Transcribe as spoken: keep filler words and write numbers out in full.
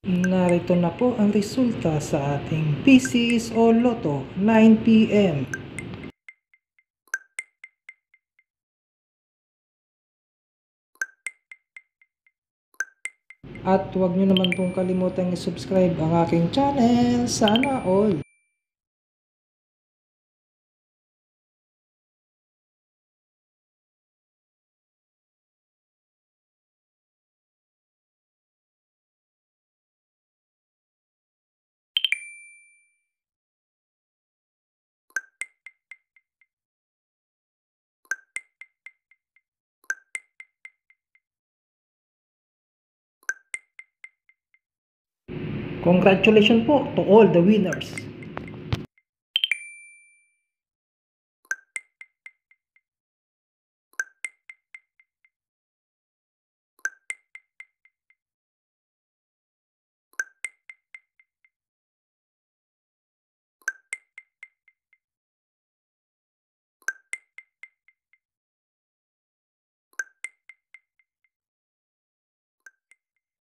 Narito na po ang resulta sa ating P C S O Lotto nine p m At huwag nyo naman pong kalimutang i-subscribe ang aking channel. Sana all! Congratulations po to all the winners!